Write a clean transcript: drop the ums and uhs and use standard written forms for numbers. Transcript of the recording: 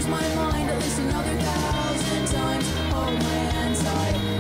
my mind at least another thousand times. Hold my hand tight.